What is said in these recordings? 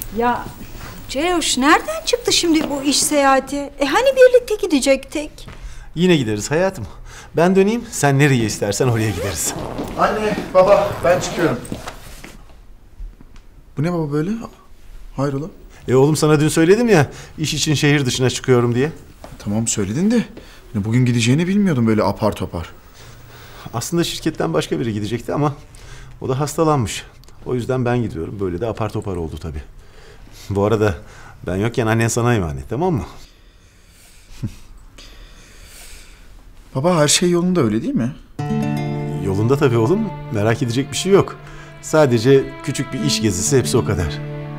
Ya Ceyoş, nereden çıktı şimdi bu iş seyahati? Hani birlikte gidecektik? Yine gideriz hayatım. Ben döneyim, sen nereye istersen oraya gideriz. Anne, baba, ben çıkıyorum. Bu ne baba böyle? Hayrola? Oğlum sana dün söyledim ya, iş için şehir dışına çıkıyorum diye. Tamam söyledin de bugün gideceğini bilmiyordum böyle apar topar. Aslında şirketten başka biri gidecekti ama o da hastalanmış. O yüzden ben gidiyorum. Böyle de apar topar oldu tabii. Bu arada ben yokken annen sana emanet, tamam mı? Baba her şey yolunda öyle değil mi? Yolunda tabii oğlum. Merak edecek bir şey yok. Sadece küçük bir iş gezisi, hepsi o kadar.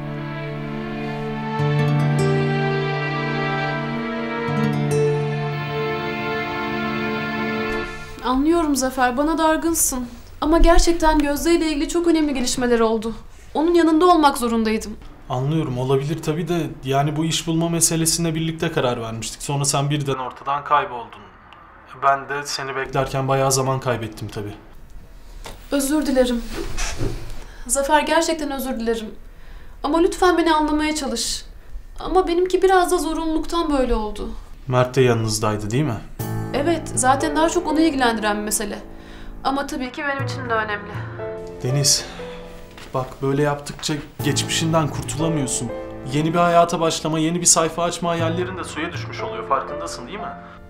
Anlıyorum Zafer, bana dargınsın. Ama gerçekten Gözde ile ilgili çok önemli gelişmeler oldu. Onun yanında olmak zorundaydım. Anlıyorum, olabilir tabii de yani bu iş bulma meselesine birlikte karar vermiştik. Sonra sen birden ortadan kayboldun. Ben de seni beklerken bayağı zaman kaybettim tabii. Özür dilerim. Zafer, gerçekten özür dilerim. Ama lütfen beni anlamaya çalış. Ama benimki biraz da zorunluluktan böyle oldu. Mert de yanınızdaydı değil mi? Evet, zaten daha çok onu ilgilendiren bir mesele. Ama tabii ki benim için de önemli. Deniz, bak böyle yaptıkça geçmişinden kurtulamıyorsun. Yeni bir hayata başlama, yeni bir sayfa açma hayallerin de suya düşmüş oluyor. Farkındasın değil mi?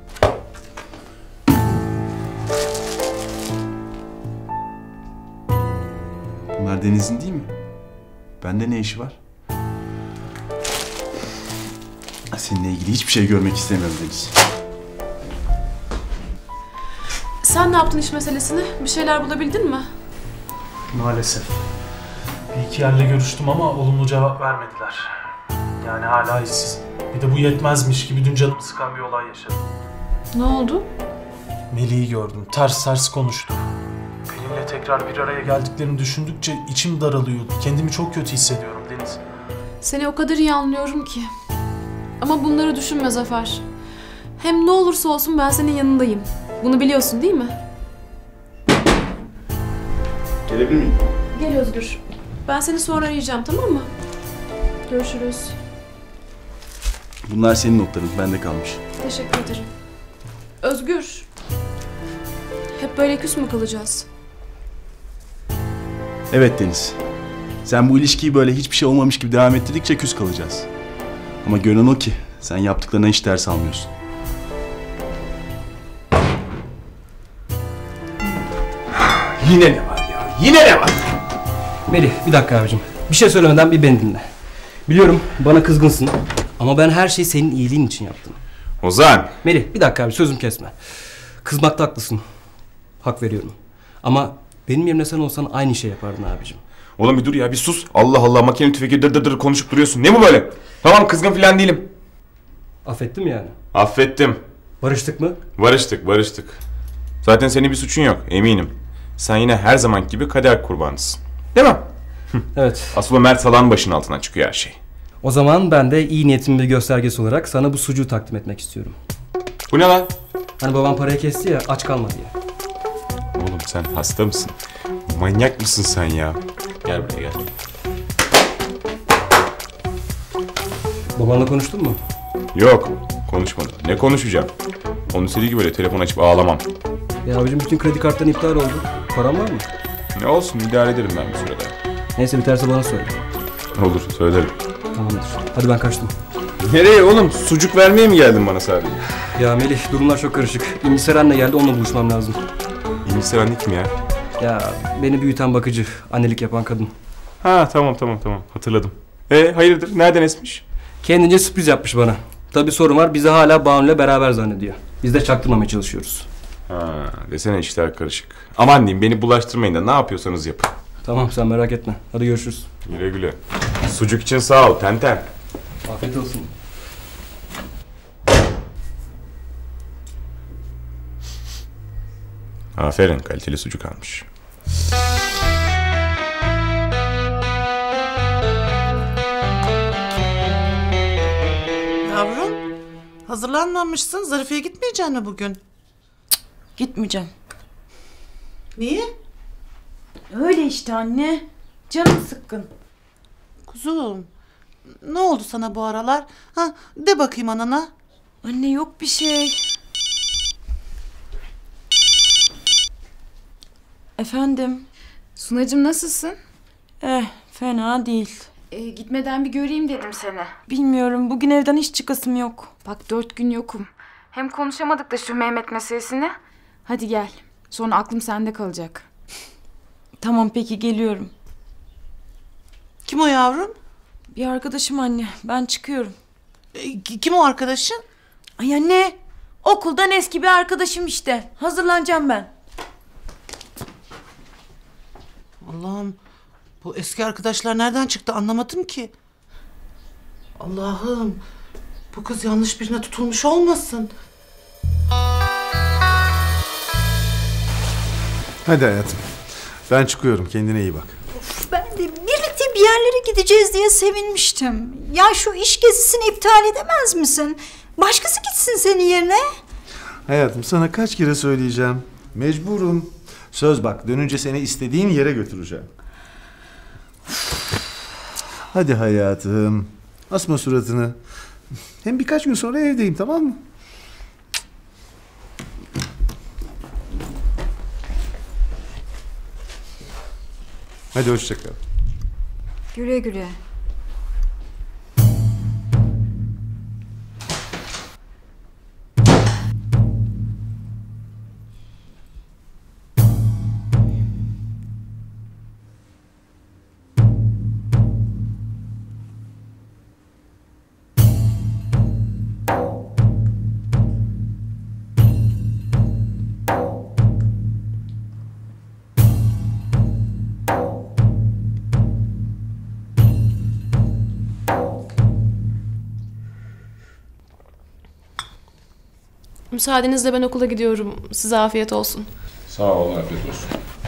Bunlar Deniz'in değil mi? Bende ne işi var? Seninle ilgili hiçbir şey görmek istemiyorum Deniz. Sen ne yaptın iş meselesini? Bir şeyler bulabildin mi? Maalesef. Bir iki yerle görüştüm ama olumlu cevap vermediler. Yani hala işsiz. Bir de bu yetmezmiş gibi dün canımı sıkan bir olay yaşadım. Ne oldu? Melih'i gördüm. Ters ters konuştu. Benimle tekrar bir araya geldiklerini düşündükçe içim daralıyor. Kendimi çok kötü hissediyorum Deniz. Seni o kadar iyi anlıyorum ki. Ama bunları düşünme Zafer. Hem ne olursa olsun ben senin yanındayım. Bunu biliyorsun değil mi? Gelebilir miyim? Gel Özgür. Ben seni sonra arayacağım, tamam mı? Görüşürüz. Bunlar senin notların, bende kalmış. Teşekkür ederim. Özgür. Hep böyle küs mü kalacağız? Evet Deniz. Sen bu ilişkiyi böyle hiçbir şey olmamış gibi devam ettirdikçe küs kalacağız. Ama görünen o ki sen yaptıklarına hiç ders almıyorsun. Yine ne var ya? Yine ne var? Melih, bir dakika abicim. Bir şey söylemeden bir beni dinle. Biliyorum bana kızgınsın ama ben her şeyi senin iyiliğin için yaptım. Ozan! Melih, bir dakika abi, sözüm kesme. Kızmakta haklısın. Hak veriyorum. Ama benim yerimde sen olsan aynı şey yapardın abicim. Oğlum bir dur ya, bir sus. Allah Allah, makine tüfeği dır dır dır konuşup duruyorsun. Ne bu böyle? Tamam, kızgın falan değilim. Affettim yani. Affettim. Barıştık mı? Barıştık. Zaten senin bir suçun yok, eminim. Sen yine her zaman gibi kader kurbanısın. Değil mi? Evet. Asıl o Mert Salah'ın başının altından çıkıyor her şey. O zaman ben de iyi niyetimin bir göstergesi olarak sana bu sucuğu takdim etmek istiyorum. Bu ne lan? Hani babam parayı kesti ya, aç kalma diye. Oğlum sen hasta mısın? Manyak mısın sen ya? Gel buraya gel. Babanla konuştun mu? Yok, konuşmadım. Ne konuşacağım? Onun istediği gibi böyle telefon açıp ağlamam. Ya abicim, bütün kredi kartların iptal oldu. Param var mı? Ne olsun, idare ederim ben bir sürede. Neyse, biterse bana söyle. Olur, söylerim. Tamamdır. Hadi ben kaçtım. Nereye oğlum? Sucuk vermeye mi geldin bana sadece? Ya Melih, durumlar çok karışık. İngilizce anne geldi, onunla buluşmam lazım. İngilizce anne kim ya? Ya beni büyüten bakıcı, annelik yapan kadın. Ha tamam hatırladım. Hayırdır, nereden esmiş? Kendince sürpriz yapmış bana. Tabii sorun var, bizi hala Banu'yla beraber zannediyor. Biz de çaktırmamaya çalışıyoruz. Ha, desene işler karışık. Aman diyeyim, beni bulaştırmayın da ne yapıyorsanız yapın. Tamam, sen merak etme. Hadi görüşürüz. Güle güle. Sucuk için sağ ol Tenten. Afiyet olsun. Aferin, kaliteli sucuk almış. Yavrum, hazırlanmamışsın. Zarife'ye gitmeyeceksin mi bugün? Gitmeyeceğim. Niye? Öyle işte anne. Canım sıkkın. Kuzum, Ne oldu sana bu aralar? Ha, de bakayım anana. Anne yok bir şey. Efendim? Sunacığım nasılsın? Fena değil. Gitmeden bir göreyim dedim seni. Bilmiyorum, bugün evden hiç çıkasım yok. Bak 4 gün yokum. Hem konuşamadık da şu Mehmet meselesini. Hadi gel. Sonra aklım sende kalacak. Tamam peki, geliyorum. Kim o yavrum? Bir arkadaşım anne, ben çıkıyorum. Kim o arkadaşın? Ay anne, okuldan eski bir arkadaşım işte. Hazırlanacağım ben. Allah'ım, bu eski arkadaşlar nereden çıktı anlamadım ki. Allah'ım, bu kız yanlış birine tutulmuş olmasın. Hadi hayatım. Ben çıkıyorum. Kendine iyi bak. Ben de birlikte bir yerlere gideceğiz diye sevinmiştim. Ya şu iş gezisini iptal edemez misin? Başkası gitsin senin yerine. Hayatım sana kaç kere söyleyeceğim. Mecburum. Söz bak, dönünce seni istediğin yere götüreceğim. Hadi hayatım. Asma suratını. Hem birkaç gün sonra evdeyim, tamam mı? Hadi hoşça kal. Güle güle. Müsaadenizle ben okula gidiyorum. Size afiyet olsun. Sağ ol, afiyet olsun.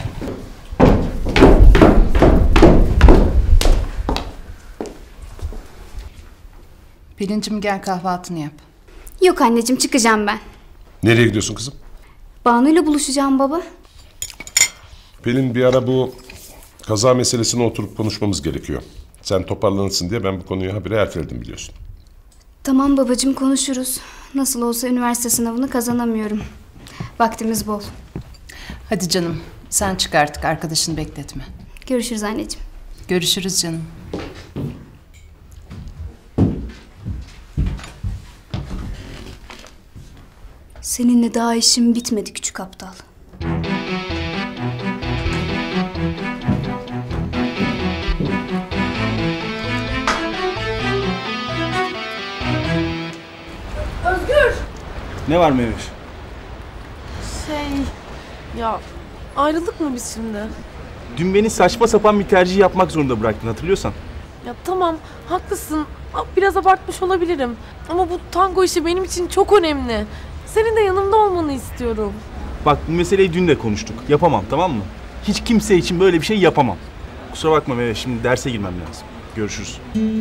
Pelincim gel kahvaltını yap. Yok anneciğim, çıkacağım ben. Nereye gidiyorsun kızım? Banu'yla buluşacağım baba. Pelin, bir ara bu kaza meselesine oturup konuşmamız gerekiyor. Sen toparlanırsın diye ben bu konuyu habire erteledim biliyorsun. Tamam babacığım, konuşuruz. Nasıl olsa üniversite sınavını kazanamıyorum. Vaktimiz bol. Hadi canım, sen çık artık, arkadaşını bekletme. Görüşürüz anneciğim. Görüşürüz canım. Seninle daha işim bitmedi küçük aptal. Ne var Mehmet? Ya ayrıldık mı biz şimdi? Dün beni saçma sapan bir tercih yapmak zorunda bıraktın, hatırlıyorsan. Ya tamam, haklısın. Biraz abartmış olabilirim. Ama bu tango işi benim için çok önemli. Senin de yanımda olmanı istiyorum. Bak, bu meseleyi dün de konuştuk. Yapamam, tamam mı? Hiç kimse için böyle bir şey yapamam. Kusura bakma Mehmet, şimdi derse girmem lazım. Görüşürüz.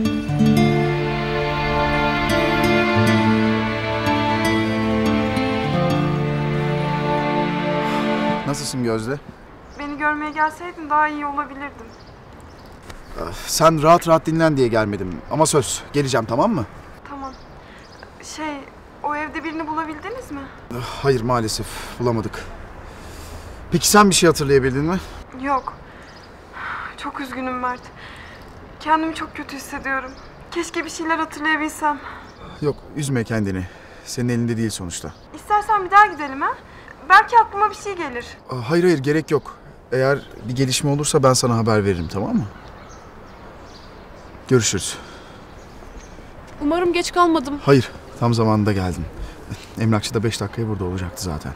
Nasılsın Gözde? Beni görmeye gelseydin daha iyi olabilirdim. Sen rahat rahat dinlen diye gelmedim. Ama söz, geleceğim, tamam mı? Tamam. O evde birini bulabildiniz mi? Hayır, maalesef bulamadık. Peki sen bir şey hatırlayabildin mi? Yok. Çok üzgünüm Mert. Kendimi çok kötü hissediyorum. Keşke bir şeyler hatırlayabilsem. Yok, üzme kendini. Senin elinde değil sonuçta. İstersen bir daha gidelim ha? Belki aklıma bir şey gelir. Hayır, gerek yok. Eğer bir gelişme olursa ben sana haber veririm, tamam mı? Görüşürüz. Umarım geç kalmadım. Hayır, tam zamanında geldin. Emlakçı da 5 dakikaya burada olacaktı zaten.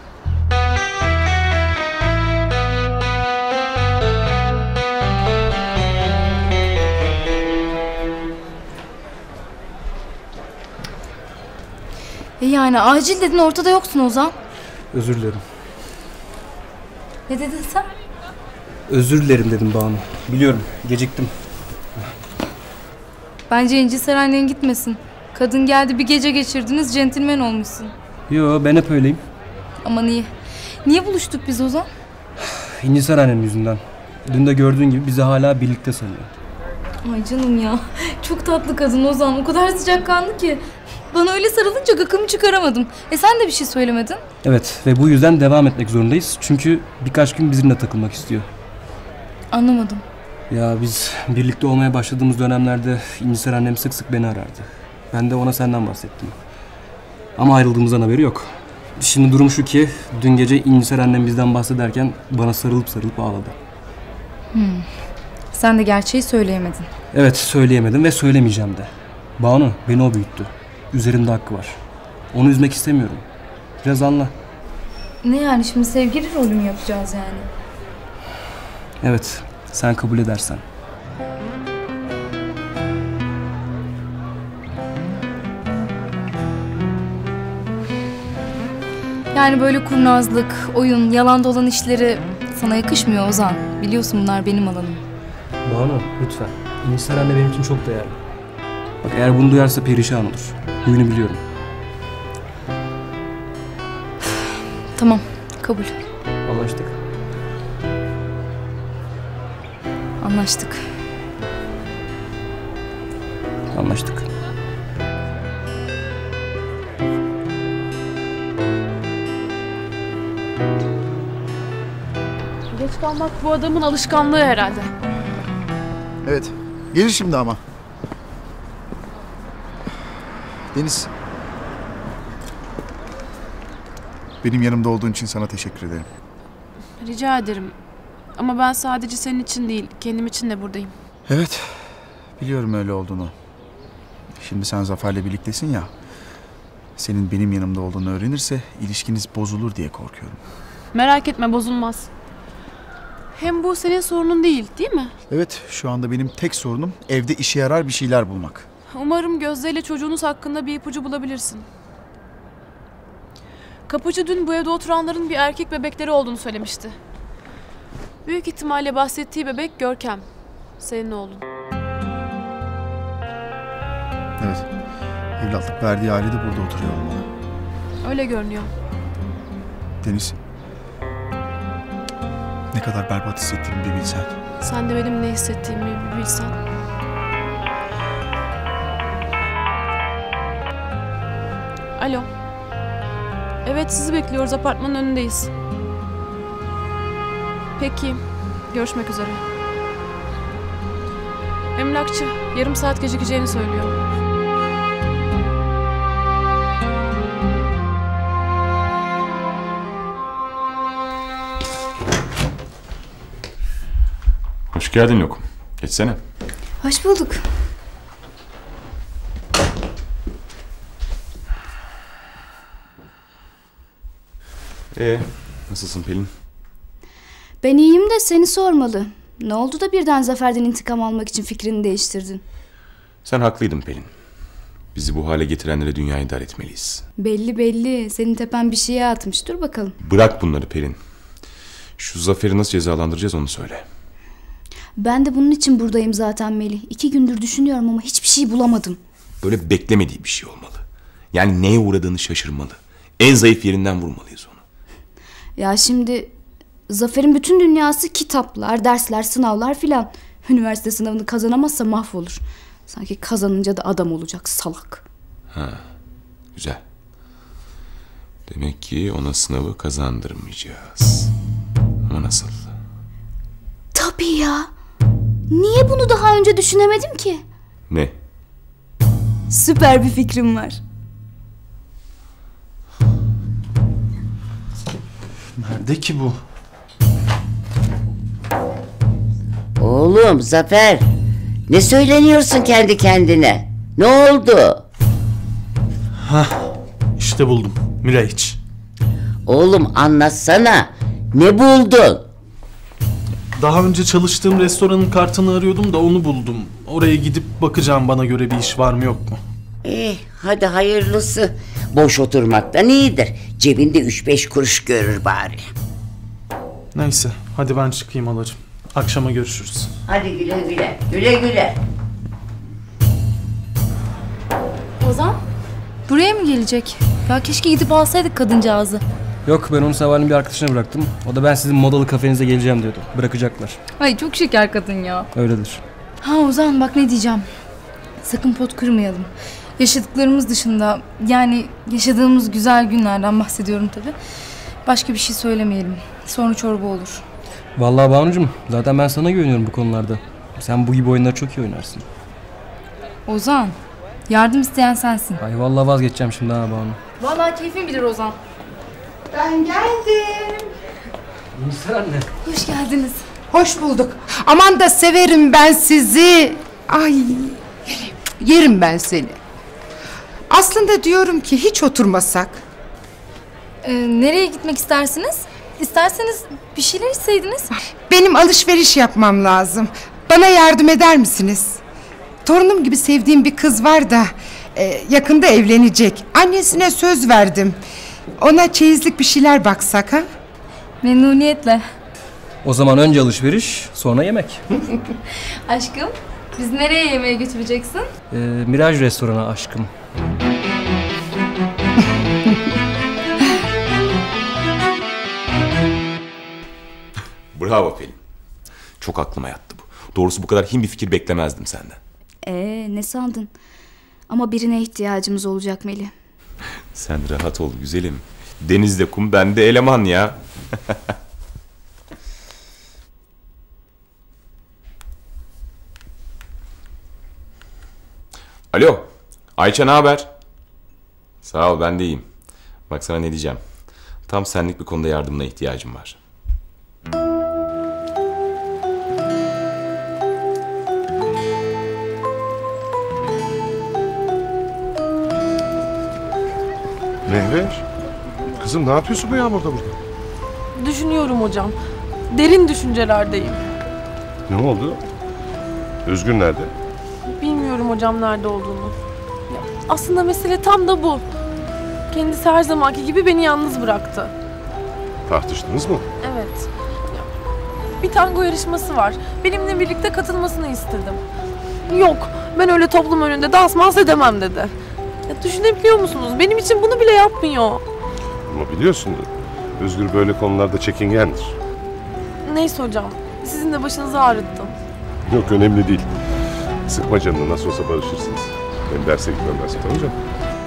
Yani acil dedin, ortada yoksun Ozan. Özür dilerim. Ne dedin sen? Özür dilerim dedim Banu. Biliyorum, geciktim. Bence İnci Serenler'in gitmesin. Kadın geldi, bir gece geçirdiniz, centilmen olmuşsun. Yo, ben hep öyleyim. Ama niye? Niye buluştuk biz Ozan? İnci Serenler'in yüzünden. Dün de gördüğün gibi bizi hala birlikte sanıyor. Ay canım ya. Çok tatlı kadın Ozan. O kadar sıcakkanlı ki. Bana öyle sarılınca gıkımı çıkaramadım. Sen de bir şey söylemedin. Evet ve bu yüzden devam etmek zorundayız. Çünkü birkaç gün bizimle takılmak istiyor. Anlamadım. Ya biz birlikte olmaya başladığımız dönemlerde İncisar annem sık sık beni arardı. Ben de ona senden bahsettim. Ama ayrıldığımızdan haberi yok. Şimdi durum şu ki dün gece İncisar annem bizden bahsederken bana sarılıp ağladı. Sen de gerçeği söyleyemedin. Evet söyleyemedim ve söylemeyeceğim de. Banu beni o büyüttü. Üzerimde hakkı var. Onu üzmek istemiyorum. Biraz anla. Ne yani şimdi sevgili rolü mü yapacağız yani? Evet sen kabul edersen. Yani böyle kurnazlık, oyun, yalan dolan işleri sana yakışmıyor Ozan. Biliyorsun bunlar benim alanım. Banu lütfen. İncisar anne benim için çok değerli. Bak eğer bunu duyarsa perişan olur. Huyunu biliyorum. Tamam, kabul. Anlaştık. Anlaştık. Anlaştık. Geç kalmak bu adamın alışkanlığı herhalde. Evet. Gelir şimdi ama. Deniz. Benim yanımda olduğun için sana teşekkür ederim. Rica ederim. Ama ben sadece senin için değil, kendim için de buradayım. Evet. Biliyorum öyle olduğunu. Şimdi sen Zafer'le birliktesin ya. Senin benim yanımda olduğunu öğrenirse ilişkiniz bozulur diye korkuyorum. Merak etme, bozulmaz. Hem bu senin sorunun değil mi? Evet, şu anda benim tek sorunum evde işe yarar bir şeyler bulmak. Umarım Gözde ile çocuğunuz hakkında bir ipucu bulabilirsin. Kapıcı dün bu evde oturanların bir erkek bebekleri olduğunu söylemişti. Büyük ihtimalle bahsettiği bebek Görkem. Senin oğlun. Evet, evlatlık verdiği aile de burada oturuyor olmalı. Öyle görünüyor. Deniz, ne kadar berbat hissettiğimi bir bilsen. Sen de benim ne hissettiğimi bir bilsen. Alo. Evet, sizi bekliyoruz. Apartmanın önündeyiz. Peki. Görüşmek üzere. Emlakçı yarım saat gecikeceğini söylüyor. Hoş geldin Lokum. Geçsene. Hoş bulduk. Nasılsın Pelin? Ben iyiyim de seni sormalı. Ne oldu da birden Zafer'den intikam almak için fikrini değiştirdin? Sen haklıydın Pelin. Bizi bu hale getirenlere dünyayı dar etmeliyiz. Belli. Senin tepen bir şeye atmış. Dur bakalım. Bırak bunları Pelin. Şu Zafer'i nasıl cezalandıracağız onu söyle. Ben de bunun için buradayım zaten Melih. 2 gündür düşünüyorum ama hiçbir şey bulamadım. Böyle beklemediği bir şey olmalı. Yani neye uğradığını şaşırmalı. En zayıf yerinden vurmalıyız onu. Ya şimdi Zafer'in bütün dünyası kitaplar, dersler, sınavlar filan. Üniversite sınavını kazanamazsa mahvolur. Sanki kazanınca da adam olacak salak. Ha, güzel. Demek ki ona sınavı kazandırmayacağız. Ama nasıl? Tabii ya. Niye bunu daha önce düşünemedim ki? Ne? Süper bir fikrim var. Nerede ki bu? Oğlum Zafer, ne söyleniyorsun kendi kendine? Ne oldu? Hah, işte buldum. Miraç. Oğlum anlatsana. Ne buldun? Daha önce çalıştığım restoranın kartını arıyordum da onu buldum. Oraya gidip bakacağım, bana göre bir iş var mı yok mu? Hadi hayırlısı. Boş oturmaktan iyidir. Cebinde 3-5 kuruş görür bari. Neyse, hadi ben çıkayım halacığım. Akşama görüşürüz. Hadi güle güle. Güle güle. Ozan, buraya mı gelecek? Ya keşke gidip alsaydık kadıncağızı. Yok ben onu sabahleyin bir arkadaşına bıraktım. O da ben sizin modalı kafenize geleceğim diyordu. Bırakacaklar. Ay çok şeker kadın ya. Öyledir. Ha Ozan bak ne diyeceğim. Sakın pot kırmayalım. Yaşadıklarımız dışında yani yaşadığımız güzel günlerden bahsediyorum tabii. Başka bir şey söylemeyelim. Sonra çorba olur. Vallahi Banucuğum zaten ben sana güveniyorum bu konularda. Sen bu gibi oyunları çok iyi oynarsın. Ozan yardım isteyen sensin. Ay vallahi vazgeçeceğim şimdi ha Banu. Vallahi keyfin bilir Ozan. Ben geldim. İnsan anne. Hoş geldiniz. Hoş bulduk. Aman da severim ben sizi. Ay yerim ben seni. Aslında diyorum ki hiç oturmasak. Nereye gitmek istersiniz? İsterseniz bir şeyler içseydiniz. Benim alışveriş yapmam lazım. Bana yardım eder misiniz? Torunum gibi sevdiğim bir kız var da yakında evlenecek. Annesine söz verdim. Ona çeyizlik bir şeyler baksak ha? Memnuniyetle. O zaman önce alışveriş, sonra yemek. Aşkım, biz nereye yemeğe götüreceksin? Miraj restorana aşkım. Bravo Pelin. Çok aklıma yattı bu. Doğrusu bu kadar hin bir fikir beklemezdim senden. Ne sandın? Ama birine ihtiyacımız olacak Melih. Sen rahat ol güzelim. Denizde kum, bende eleman ya. Alo, Ayça ne haber? Sağ ol, ben de iyiyim. Bak sana ne diyeceğim. Tam senlik bir konuda yardımına ihtiyacım var. Mehver, kızım ne yapıyorsun bu yağmurda burada? Düşünüyorum hocam. Derin düşüncelerdeyim. Ne oldu? Özgür nerede? Bilmiyorum hocam nerede olduğunu. Ya, aslında mesele tam da bu. Kendisi her zamanki gibi beni yalnız bıraktı. Tartıştınız mı? Evet. Ya, bir tango yarışması var. Benimle birlikte katılmasını istedim. Yok, ben öyle toplum önünde dans edemem dedi. Ya, düşünebiliyor musunuz? Benim için bunu bile yapmıyor. Ama biliyorsun Özgür böyle konularda çekingendir. Neyse hocam, sizin de başınızı ağrıttım. Yok önemli değil. Sıkma canını, nasıl olsa barışırsınız. Ben derse gitmem lazım, tamam mı?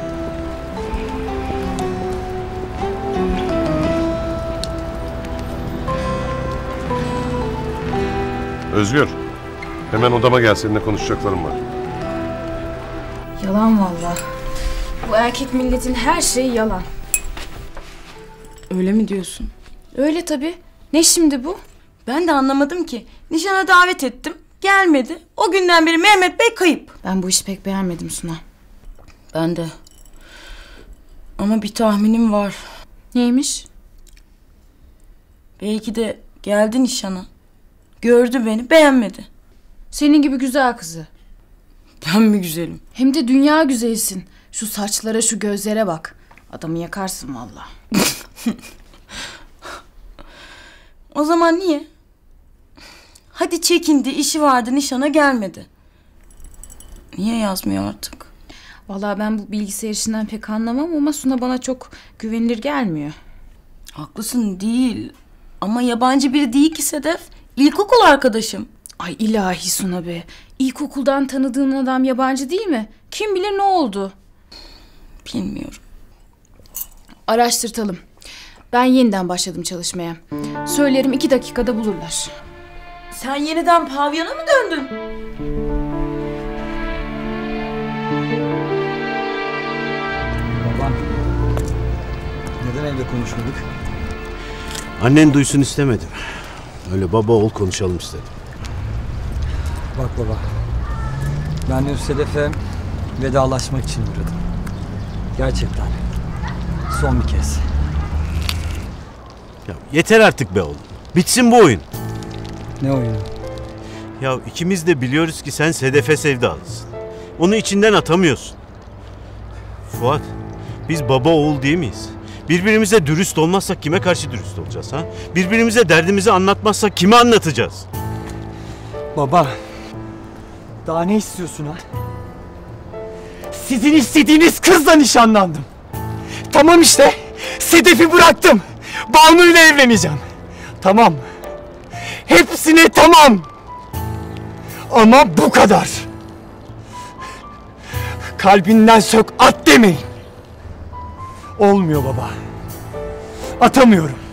Özgür, hemen odama gel, seninle konuşacaklarım var. Yalan vallahi. Bu erkek milletin her şeyi yalan. Öyle mi diyorsun? Öyle tabii. Ne şimdi bu? Ben de anlamadım ki. Nişana davet ettim. Gelmedi. O günden beri Mehmet Bey kayıp. Ben bu işi pek beğenmedim Suna. Ben de. Ama bir tahminim var. Neymiş? Belki de geldi nişana. Gördü beni, beğenmedi. Senin gibi güzel kızı. Ben mi güzelim? Hem de dünya güzelsin. Şu saçlara, şu gözlere bak. Adamı yakarsın vallahi. O zaman niye? Hadi çekindi, işi vardı, nişana gelmedi. Niye yazmıyor artık? Vallahi ben bu bilgisayar işinden pek anlamam ama Suna bana çok güvenilir gelmiyor. Haklısın, değil. Ama yabancı biri değil ki Sedef. İlkokul arkadaşım. Ay ilahi Suna be. İlkokuldan tanıdığın adam yabancı değil mi? Kim bilir ne oldu? Bilmiyorum. Araştırtalım. Ben yeniden başladım çalışmaya. Söylerim 2 dakikada bulurlar. Sen yeniden pavyona mı döndün? Babam. Neden evde konuşmadık? Annen duysun istemedim. Öyle baba oğul konuşalım istedim. Bak baba. Ben de Sedef'e vedalaşmak için uğradım. Gerçekten. Son bir kez. Ya yeter artık be oğlum. Bitsin bu oyun. Ne oyunu? Ya ikimiz de biliyoruz ki sen Sedef'e sevdalısın. Onu içinden atamıyorsun. Fuat, biz baba oğul değil miyiz? Birbirimize dürüst olmazsak kime karşı dürüst olacağız ha? Birbirimize derdimizi anlatmazsak kime anlatacağız? Baba. Daha ne istiyorsun ha? Sizin istediğiniz kızla nişanlandım. Tamam işte. Sedef'i bıraktım. Banu ile evleneceğim. Tamam. Hepsine tamam. Ama bu kadar. Kalbinden sök at demeyin. Olmuyor baba. Atamıyorum.